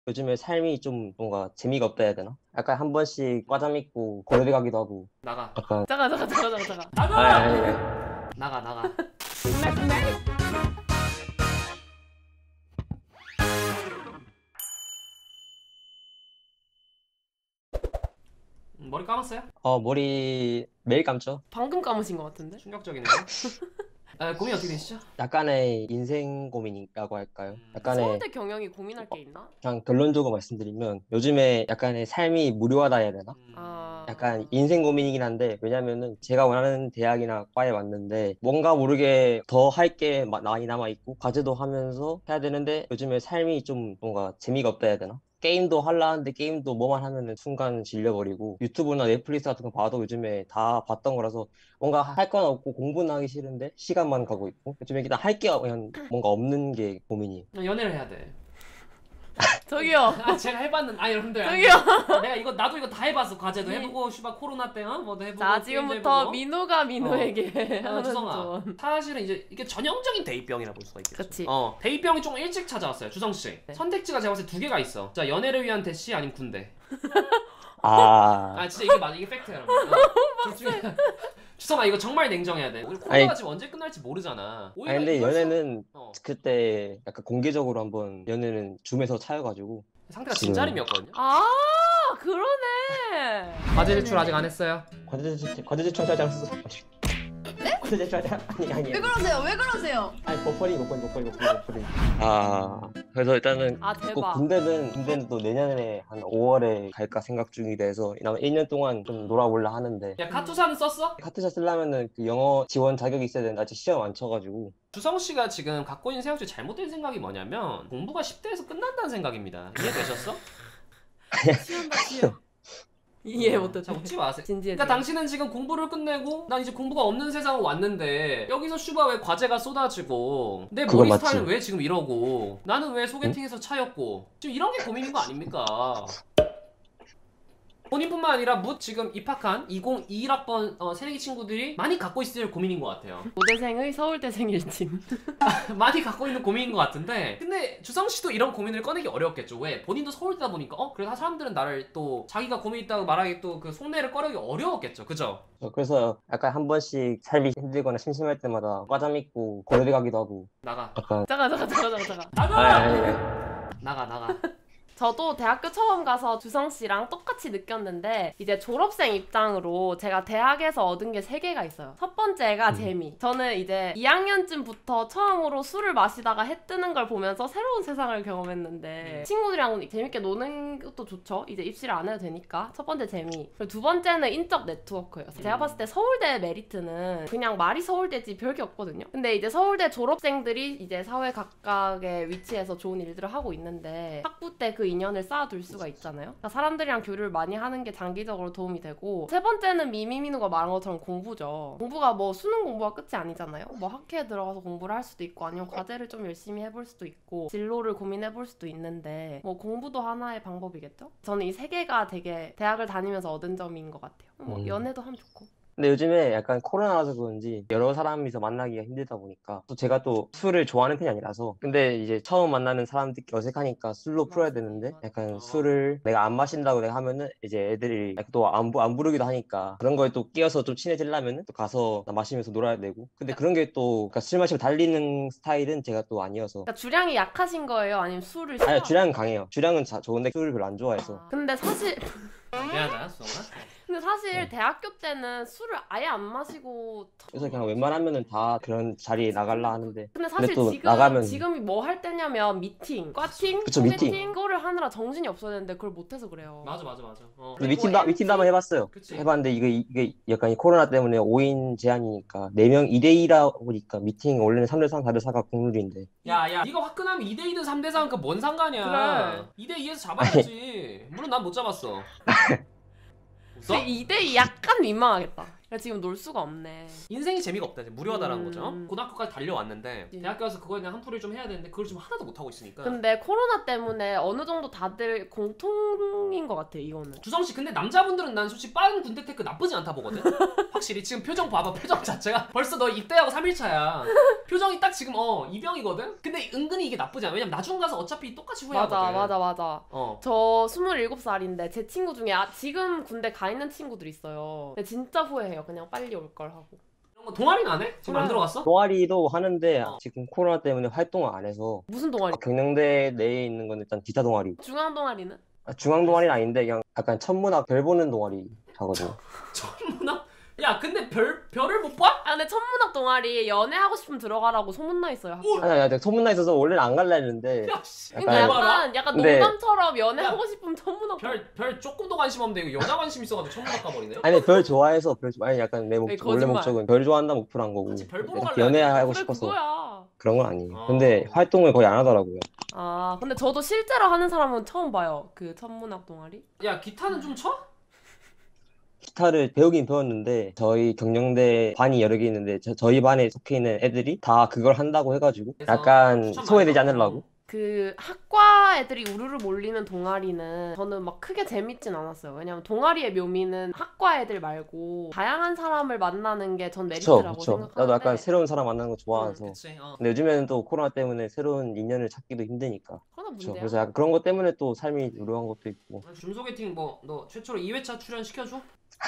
요즘에 삶이 좀 뭔가 재미가 없다 해야 되나? 약간 한 번씩 과잠 입고 고려대 가기도 하고 나가. 약간 잠깐. 아니. 나가. 머리 감았어요? 머리 매일 감죠? 방금 감으신 것 같은데? 충격적이네요. 고민 어떻게 되시죠? 약간의 인생 고민이라고 할까요? 약간의 서울대 경영이 고민할 게 있나? 그냥 결론적으로 말씀드리면 요즘에 약간의 삶이 무료하다 해야 되나? 약간 인생 고민이긴 한데 왜냐면은 제가 원하는 대학이나 과에 왔는데 뭔가 모르게 더 할 게 많이 남아 있고 과제도 하면서 해야 되는데 요즘에 삶이 좀 뭔가 재미가 없다 해야 되나? 게임도 하려 하는데 게임도 뭐만 하면은 순간 질려버리고 유튜브나 넷플릭스 같은 거 봐도 요즘에 다 봤던 거라서 뭔가 할 건 없고 공부는 하기 싫은데 시간만 가고 있고 요즘에 그냥 할 게 그냥 뭔가 없는 게 고민이에요. 연애를 해야 돼. 저기요. 제가 해봤는 여러분들 저기요. 내가 나도 이거 다 해봤어. 과제도 이- 해보고 슈바 코로나 때 뭐도 해보고 자, 게임도 지금부터 해보고. 민호가 민호에게 하는 주성아, 조언. 사실은 이제 이게 전형적인 대입병이라 볼 수가 있겠죠. 그치. 대입병이 좀 일찍 찾아왔어요. 주성씨, 네. 선택지가 제가 봤을 때 두 개가 있어. 자, 연애를 위한 대시 아니면 군대. 아, 진짜 이게 맞아. 이게 팩트야, 여러분. 둘 중에 주성아, 이거 정말 냉정해야 돼. 우리 코로나가 아니, 지금 언제 끝날지 모르잖아. 오히려 아니 근데 이럴 수 연애는 어, 그때 약간 공개적으로 한번 연애는 줌에서 차여가지고 상태가 지금 진자림이었거든요. 아, 그러네. 과제 제출 아직 안 했어요. 과제 제출하지 않았어. 네? 과제 제출하지 아니. 왜 그러세요? 왜 그러세요? 아니 버퍼링. 아 그래서 일단은 아, 꼭 대박. 군대는 또 내년에 한 5월에 갈까 생각 중이 돼서 아마 1년 동안 좀 놀아볼라 하는데 야, 카투사는 썼어? 카트샷 쓰려면은 그 영어 지원 자격이 있어야 되는데 아직 시험 안 쳐가지고 주성 씨가 지금 갖고 있는 생각 중에 잘못된 생각이 뭐냐면 공부가 10대에서 끝난다는 생각입니다. 이해되셨어? 취한다, 취해. 이해 자, 못했다. 웃지 마세요. 진지해. 그러니까 당신은 지금 공부를 끝내고 난 이제 공부가 없는 세상을 왔는데 여기서 슈바 왜 과제가 쏟아지고 내 그건 머리 맞지. 스타일은 왜 지금 이러고 나는 왜 소개팅에서 차였고 지금 이런 게 고민인 거 아닙니까? 본인뿐만 아니라 지금 입학한 2021학번 새내기 친구들이 많이 갖고 있을 고민인 것 같아요. 고대생의 서울대생 일진. 많이 갖고 있는 고민인 것 같은데 근데 주성 씨도 이런 고민을 꺼내기 어렵겠죠. 왜? 본인도 서울대다 보니까 그래서 사람들은 나를 또 자기가 고민 있다고 말하기 또 그 속내를 꺼내기 어려웠겠죠. 그죠? 그래서 약간 한 번씩 삶이 힘들거나 심심할 때마다 과잠 입고 고려대 가기도 하고 나가. 약간 잠깐. 나가! 나가. 저도 대학교 처음 가서 주성 씨랑 똑같이 느꼈는데 이제 졸업생 입장으로 제가 대학에서 얻은 게 3개가 있어요. 첫 번째가 재미. 저는 이제 2학년쯤부터 처음으로 술을 마시다가 해 뜨는 걸 보면서 새로운 세상을 경험했는데 친구들이랑 재밌게 노는 것도 좋죠. 이제 입시를 안 해도 되니까. 첫 번째 재미. 그리고 두 번째는 인적 네트워크예요. 제가 봤을 때 서울대 메리트는 그냥 말이 서울대지 별게 없거든요. 근데 이제 서울대 졸업생들이 이제 사회 각각의 위치에서 좋은 일들을 하고 있는데 학부 때 그 인연을 쌓아둘 수가 있잖아요. 그러니까 사람들이랑 교류를 많이 하는 게 장기적으로 도움이 되고 세 번째는 미미민우가 말한 것처럼 공부죠. 공부가 뭐 수능 공부가 끝이 아니잖아요. 뭐 학회에 들어가서 공부를 할 수도 있고 아니면 과제를 좀 열심히 해볼 수도 있고 진로를 고민해볼 수도 있는데 뭐 공부도 하나의 방법이겠죠? 저는 이 3개가 되게 대학을 다니면서 얻은 점인 것 같아요. 뭐 연애도 하면 좋고. 근데 요즘에 약간 코로나라서 그런지 여러 사람이서 만나기가 힘들다 보니까 또 제가 또 술을 좋아하는 편이 아니라서 근데 이제 처음 만나는 사람들끼리 어색하니까 술로 풀어야 되는데 약간 술을 내가 안 마신다고 내가 하면은 이제 애들이 또 안 부르기도 하니까 그런 거에 또 끼어서 좀 친해지려면은 또 가서 마시면서 놀아야 되고 근데 그런 게 또 그러니까 술 마시고 달리는 스타일은 제가 또 아니어서 그러니까 주량이 약하신 거예요? 아니면 술을 아니 싫어? 주량은 강해요. 주량은 좋은데 술을 별로 안 좋아해서 근데 사실 미안하다, 수성아. 근데 사실 대학교 때는 술을 아예 안 마시고 그래서 그냥 웬만하면은 다 그런 자리에 나갈라 하는데 근데 사실 또 지금 나가면 지금이 뭐 할 때냐면 미팅, 과팅, 그쵸, 소개팅 미팅. 그거를 하느라 정신이 없어야 되는데 그걸 못 해서 그래요. 맞아. 근데 그리고 미팅도 한번 해봤어요. 그치. 해봤는데 이게 약간 이 코로나 때문에 5인 제한이니까 4명 2대2라 보니까 미팅 원래는 3대3, 4대4가 국룰인데 야, 네가 화끈하면 2대2든 3대4는 그뭔 상관이야. 2대2에서 잡아야지. 물론 난 못 잡았어. 웃어? 근데 2대2 약간 민망하겠다. 지금 놀 수가 없네. 인생이 재미가 없다. 무료하다라는 거죠. 음. 고등학교까지 달려왔는데 대학교 가서 그거에 대한 한풀이를 좀 해야 되는데 그걸 지금 하나도 못 하고 있으니까. 근데 코로나 때문에 어느 정도 다들 공통인 것 같아 이거는. 주성 씨 근데 남자분들은 난 솔직히 빠른 군대 테크 나쁘지 않다 보거든. 확실히 지금 표정 봐봐. 표정 자체가 벌써 너 입대하고 3일차야. 표정이 딱 지금 이병이거든. 근데 은근히 이게 나쁘지 않아. 왜냐면 나중 가서 어차피 똑같이 후회하거든. 맞아. 저 27살인데 제 친구 중에 지금 군대 가 있는 친구들 있어요. 근데 진짜 후회해요. 그냥 빨리 올 걸 하고. 이런 거 동아리는 안 해? 지금 안 들어갔어? 동아리도 하는데 지금 코로나 때문에 활동을 안 해서. 무슨 동아리? 경영대 내에 있는 건 일단 기타 동아리. 중앙 동아리는? 중앙 동아리는 아닌데 그냥 약간 천문학 별 보는 동아리 하거든요. 천문학? 야 근데 별을 못 봐? 근데 천문학 동아리 연애하고 싶으면 들어가라고 소문나 있어요. 학교에. 아니, 내가 소문나 있어서 원래는 안 갈라 했는데 야 씨. 그러니까 약간 근데- 농담처럼 연애하고 싶으면 천문학. 별 조금도 관심 없는데 이거 여자 관심 있어가지고 천문학 가버리네. 아니 별 좋아해서 아니 약간 내 에이, 원래 거짓말. 목적은 별 좋아한다 목표로 한 거고 같이 별 보러 약간 갈래, 연애하고 그래 싶어서 그거야. 그런 건 아니에요. 근데 활동을 거의 안 하더라고요. 근데 저도 실제로 하는 사람은 처음 봐요. 그 천문학 동아리. 야 기타는 좀 쳐? 기타를 배우긴 배웠는데 저희 경영대 반이 여러 개 있는데 저희 반에 속해 있는 애들이 다 그걸 한다고 해가지고 그래서 약간 추천 많이 소외되지 받고. 않으려고. 그 학과 애들이 우르르 몰리는 동아리는 저는 막 크게 재밌진 않았어요. 왜냐면 동아리의 묘미는 학과 애들 말고 다양한 사람을 만나는 게 전 메리트라고 그쵸. 생각하는데. 나도 약간 새로운 사람 만나는 거 좋아해서. 그치. 근데 요즘에는 또 코로나 때문에 새로운 인연을 찾기도 힘드니까. 그러나 그쵸. 문제야. 그래서 약간 그런 것 때문에 또 삶이 무료한 것도 있고. 줌 소개팅 뭐 너 최초로 2회차 출연 시켜줘?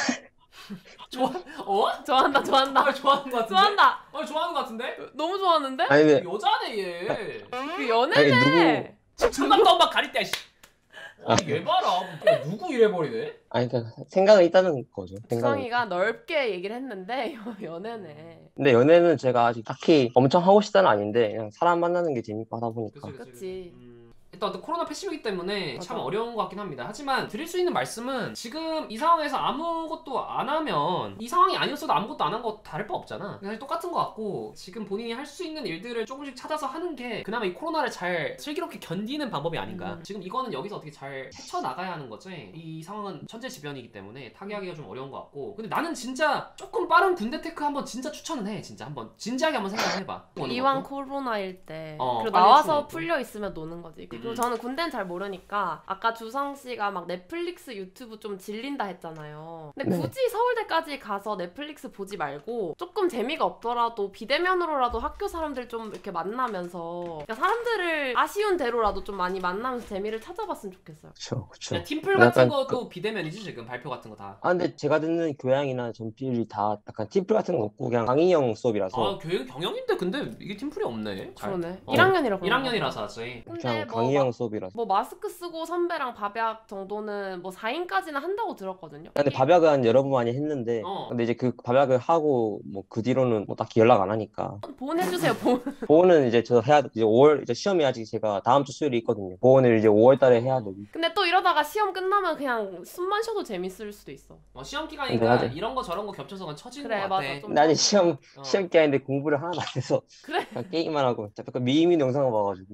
좋아? 좋아한다. 좋아하는 거 같은데? 좋아한다. 좋아하는 거 같은데? 너무 좋아하는데? 아니 근데 여자네 얘. 그 아니, 연애네. 청담도 엄마 가릴 씨. 얘 봐라. 야, 누구 이래버리네? 아니 그러니까 생각은 있다는 거죠. 생각은. 수성이가 넓게 얘기를 했는데 연애네. 근데 연애는 제가 아직 딱히 엄청 하고 싶다는 아닌데 그냥 사람 만나는 게 재밌고 하다 보니까. 그치. 일단 코로나 패시브이기 때문에 맞아. 참 어려운 것 같긴 합니다. 하지만 드릴 수 있는 말씀은 지금 이 상황에서 아무것도 안 하면 이 상황이 아니었어도 아무것도 안 한 거 다를 바 없잖아. 사실 똑같은 것 같고 지금 본인이 할 수 있는 일들을 조금씩 찾아서 하는 게 그나마 이 코로나를 잘 슬기롭게 견디는 방법이 아닌가. 지금 이거는 여기서 어떻게 잘 헤쳐나가야 하는 거지. 이 상황은 천재지변이기 때문에 타개하기가 좀 어려운 것 같고. 근데 나는 진짜 조금 빠른 군대 테크 한번 진짜 추천은 해. 진짜 한번 진지하게 한번 생각해봐. 이왕 코로나일 때 그리고 빨리 나와서 추천해. 풀려 있으면 노는 거지. 그리고 저는 군대는 잘 모르니까 아까 주성 씨가 막 넷플릭스 유튜브 좀 질린다 했잖아요. 근데 네. 굳이 서울대까지 가서 넷플릭스 보지 말고 조금 재미가 없더라도 비대면으로라도 학교 사람들 좀 이렇게 만나면서 그러니까 사람들을 아쉬운 대로라도 좀 많이 만나면서 재미를 찾아봤으면 좋겠어요. 그쵸. 야, 팀플 같은 약간 것도 비대면이지 지금 발표 같은 거 다. 아 근데 제가 듣는 교양이나 전필이 다 약간 팀플 같은 거 없고 그냥 강의형 수업이라서 교육 경영인데 근데 이게 팀플이 없네. 그러네. 어. 1학년이라 1학년이라서 하지. 근데 그냥 뭐 강의형 수업이라서. 뭐 마스크 쓰고 선배랑 밥약 정도는 뭐 4인까지는 한다고 들었거든요. 근데 밥약은 여러 번 많이 했는데 근데 이제 그 밥약을 하고 뭐 그 뒤로는 뭐 딱히 연락 안 하니까 보내주세요. 보호는 이제 저 해야 이제 5월 이제 시험이 아직 제가 다음 주 수요일에 있거든요. 보호는 이제 5월 달에 해야 되고. 근데 또 이러다가 시험 끝나면 그냥 숨만 쉬어도 재밌을 수도 있어. 시험 기간이니까 맞아. 이런 거 저런 거 겹쳐서 그냥 처지는 그래, 것 같아. 맞아. 좀 근데 아직 시험 어. 기간인데 공부를 하나도 안 해서 그래. 그냥 게임만 하고 약간 미미는 영상을 봐가지고.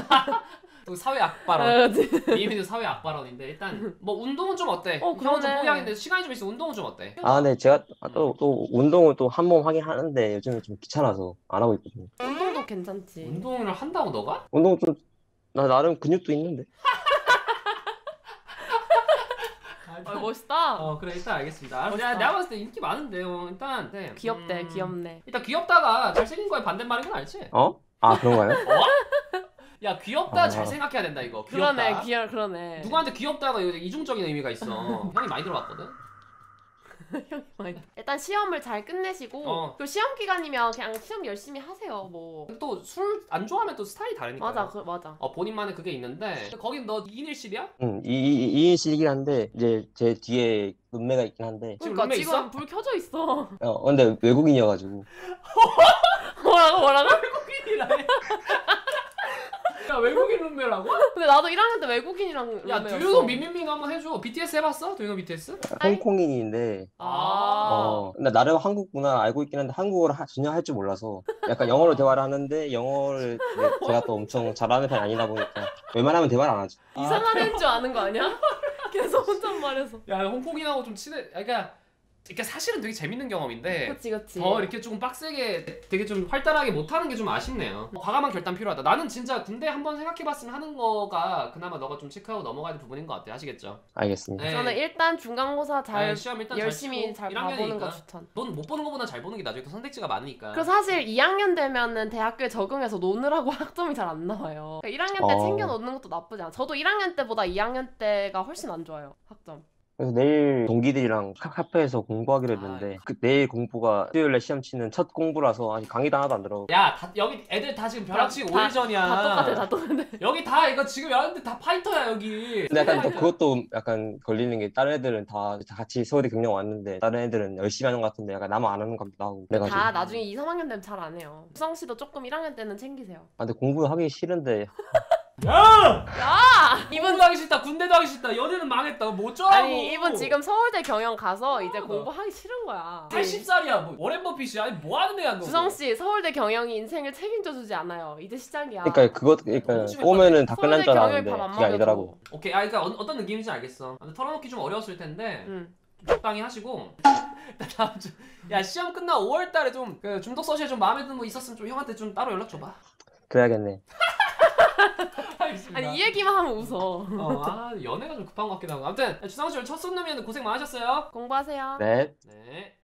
또 사회 악발언. 그치. 미미도 사회 악발언인데 일단 뭐 운동은 좀 어때? 어, 형은 좀 그러네. 포기하겠는데 시간이 좀 있어. 운동은 좀 어때? 아 근데 제가 또 운동을 또 한 몸 하긴 하는데 요즘에 좀 귀찮아서 안 하고 있거든요. 운동도 괜찮지. 운동을 한다고 너가? 운동 좀 나 나름 근육도 있는데. 멋있다. 그래 일단 알겠습니다. 멋있다. 내가 봤을 때 인기 많은데 일단 네. 귀엽대, 귀엽네. 일단 귀엽다가 잘생긴 거에 반대말인 건 알지? 어? 아 그런가요? 야 귀엽다 아. 잘 생각해야 된다 이거. 귀엽다. 그러네, 그러네. 누구한테 귀엽다가 이중적인 의미가 있어. 형이 많이 들어봤거든. 일단 시험을 잘 끝내시고 그리고 시험 기간이면 그냥 시험 열심히 하세요. 뭐. 또 술 안 좋아하면 또 스타일이 다르니까. 맞아. 본인만의 그게 있는데 거긴 너 2인 1실이야? 응, 2인실이긴 한데 이제 제 뒤에 룸메가 있긴 한데 지금 그러니까 룸메 지금 있어? 불 켜져 있어. 근데 외국인이어가지고 뭐라고? 외국인이라 해. 야 외국인 룸메라고? 근데 나도 1학년 때 외국인이랑 야 룸메였어. 두유도 민민민 한번 해줘. BTS 해봤어? 두유도 BTS? 홍콩인인데 근데 나름 한국 문화 알고 있긴 한데 한국어를 전혀 할 줄 몰라서 약간 영어로 대화를 하는데 영어를 제가 또 엄청 잘하는 편이 아니다 보니까 웬만하면 대화를 안 하죠. 이상한 애인 줄 아는 거 아니야? 계속 혼잣말해서. 야 홍콩인하고 좀 친해. 그러니까 이게 사실은 되게 재밌는 경험인데 그치. 더 이렇게 조금 빡세게 되게 좀 활달하게 못하는 게 좀 아쉽네요. 과감한 결단 필요하다. 나는 진짜 군대 한번 생각해봤으면 하는 거가 그나마 너가 좀 체크하고 넘어가야 될 부분인 것 같아. 아시겠죠? 알겠습니다. 네. 저는 일단 중간고사 잘 시험 일단 열심히 잘 봐보는 거 1학년이니까. 추천. 넌 못 보는 것보다 잘 보는 게 나중에 또 선택지가 많으니까. 그리고 사실 2학년 되면은 대학교에 적응해서 노느라고 학점이 잘 안 나와요. 그러니까 1학년 때 챙겨 놓는 것도 나쁘지 않아. 저도 1학년 때보다 2학년 때가 훨씬 안 좋아요. 학점. 그래서 내일 동기들이랑 카페에서 공부하기로 했는데 그 내일 공부가 수요일에 시험 치는 첫 공부라서 아직 강의도 하나도 안 들어. 야, 여기 애들 다 지금 벼락치기 5일 전이야. 다 똑같아. 여기 다 이거 지금 여러분들 다 파이터야 여기. 근데 약간 또 그것도 약간 걸리는 게 다른 애들은 다 같이 서울대 경영 왔는데 다른 애들은 열심히 하는 것 같은데 약간 나만 안 하는 것 같기도 하고 그래가지고. 다 나중에 2, 3학년 되면 잘 안 해요. 수성 씨도 조금 1학년 때는 챙기세요. 아 근데 공부하기 싫은데 야! 이분 군대도 하기 싫다. 군대도 하기 싫다. 연애는 망했다. 뭐 어쩌라고. 아니 이분 지금 서울대 경영 가서 이제 공부하기 싫은 거야. 80살이야. 뭐 워렌 버핏이 아니 뭐 하는 애야 너. 주성 씨 서울대 경영이 인생을 책임져 주지 않아요. 이제 시작이야. 그러니까 오면은 다 끝난 서울대 줄 경영이 알았는데 밥 안 그게 먹여줘. 아니더라고. 오케이. 아 그러니까 어떤 느낌인지 알겠어. 근데 털어놓기 좀 어려웠을 텐데 적당히 하시고 다음 주. 야 시험 끝나 5월달에 좀 그 중독 서시에 좀 마음에 드는 거 있었으면 좀 형한테 좀 따로 연락 줘봐. 그래야겠네. 알겠습니다. 아니 이 얘기만 하면 웃어. 아 연애가 좀 급한 것 같기도 하고. 아무튼 주상씨 첫 손님이었는데 고생 많으셨어요. 공부하세요. 네. 네.